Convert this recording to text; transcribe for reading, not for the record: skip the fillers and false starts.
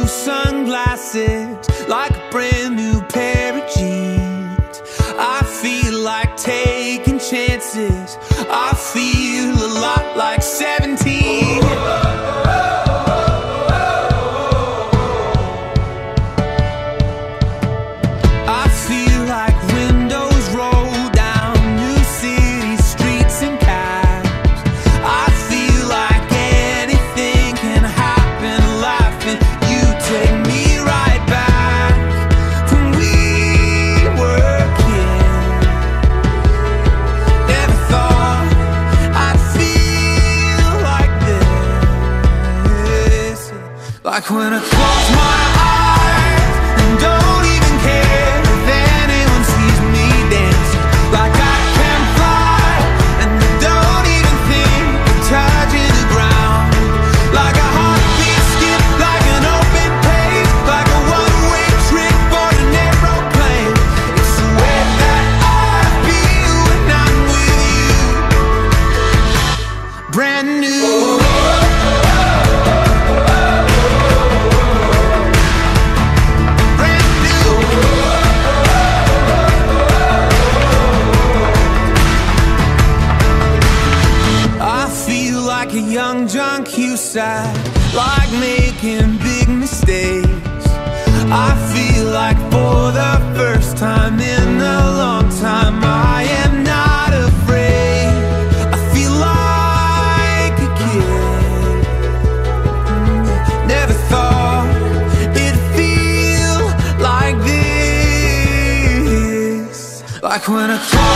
sunglasses, like a brand new pair of jeans. I feel like taking chances. I feel a lot like 17. I feel like windows roll down new city streets and cabs. I feel like anything can happen, laughing. You take me right back when we were kids. Never thought I'd feel like this. Like when I close my eyes and don't even care if anyone sees me dancing. Like I can fly and I don't even think of touching the ground. Like a heartbeat skip, like an open page, like a one-way trip on an aeroplane. It's the way that I feel when I'm with you. Brand new. Like a young John Cusack, like making big mistakes. I feel like for the first time in a long time, I am not afraid. I feel like a kid. Never thought it'd feel like this. Like when I